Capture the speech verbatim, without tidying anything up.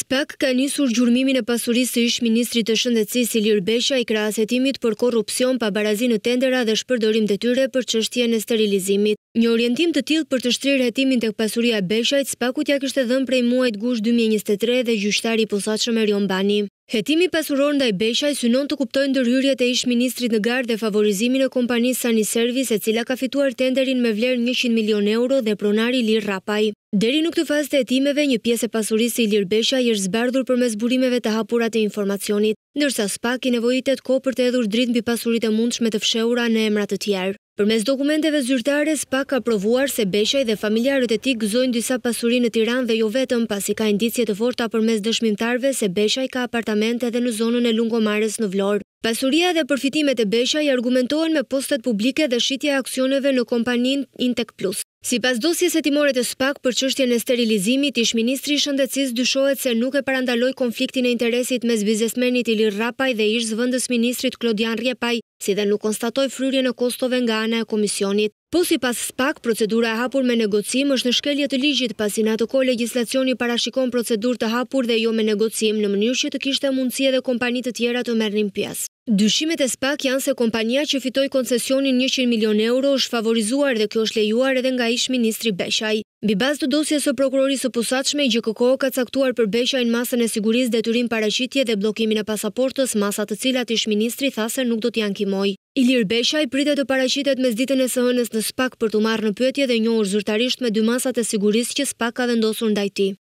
SPAK ka nisur gjurmimin e pasurisë së ish-ministrit të shëndetësisë Ilir Besha i krahas hetimit për korrupsion, pabarazi në tendera dhe shpërdorim detyre për çështjen e sterilizimit. Një orientim të tillë për të shtrirë hetimin tek pasuria e Beshajt, SPAK-ut ja kishte dhënë prej muajit gusht dy mijë e njëzet e tre dhe gjyqtari i posaçëm Erion Bani. Hetimi pasuror ndaj Beshaj synon të kuptojë ndërhyrjet e ish-ministrit në garë dhe favorizimin e kompanisë Sani Service, e cila ka fituar tenderin me vlerë njëqind milion euro dhe pronari Ilir Rapaj. Deri në këtë fazë të hetimeve, një pjesë e pasurisë së Ilir Beshaj është zbardhur përmes burimeve të hapura të informacionit, ndërsa SPAK i nevojitet kohë për të hedhur dritë mbi pasuritë e mundshme të fshehura në emra të tjerë. Përmes dokumenteve zyrtare, SPAK ka provuar se Beshaj dhe familjarët e tij gëzojnë disa pasuri në Tiranë dhe jo vetëm, pasi ka indicje të forta përmes dëshmimtarëve se Beshaj ka apartamente edhe në zonën e Lungomares në Vlorë. Pasuria dhe përfitimet e Beshaj argumentohen me postet publike dhe shitja e aksioneve në kompaninë Intek Plus. Sipas dosjes hetimore të SPAK për çështjen e sterilizimit, ish-ministri i shëndetësisë dyshohet se nuk e parandaloi konfliktin e interesit mes biznesmenit Ilir Rapaj dhe ish-zëvendës ministrit Klodian Rjepaj, si dhe nuk konstatoi fryrjen e kostove nga ana e komisionit. Po sipas SPAK, procedura e hapur me negocim është në shkelje të ligjit, pasi në atë kohë legjislacioni parashikon procedurë të hapur dhe jo me negocim, në mënyrë që të kishte mundësi edhe kompani të tjera të merrnin pjesë. Dyshimet e SPAK janë se kompania që fitoi koncesionin njëqind milion euro është favorizuar dhe kjo është lejuar edhe nga ish-ministri Beshaj. Mbi bazë të dosjes së prokurorisë së posaçme, G K K O ka caktuar për Beshajn masën e sigurisë, detyrim paraqitje dhe bllokimin e pasaportës, masa të cilat ish-ministri tha se nuk do t'i ankimojë. Ilir Beshaj pritet të paraqitet mesditën e së hënës në SPAK për t'u marrë në pyetje dhe njohur zyrtarisht me dy masat e sigurisë që SPAK ka vendosur ndaj tij.